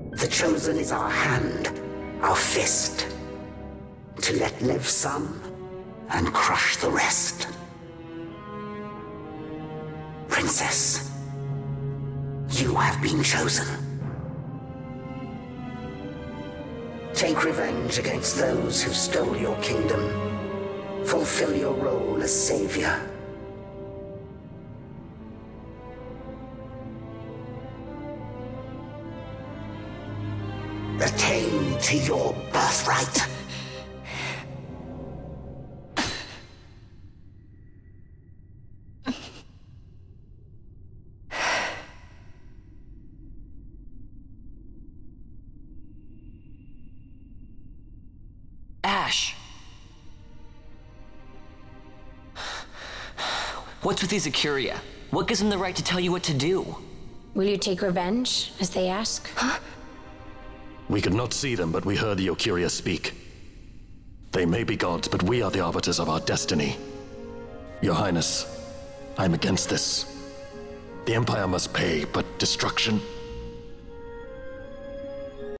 The Chosen is our hand, our fist, to let live some and crush the rest. Princess, you have been chosen. Take revenge against those who stole your kingdom. Fulfill your role as savior. Attain to your birthright. Ash! What's with these Acuria? What gives them the right to tell you what to do? Will you take revenge, as they ask? Huh? We could not see them, but we heard the Ocuria speak. They may be gods, but we are the arbiters of our destiny. Your Highness, I'm against this. The Empire must pay, but destruction?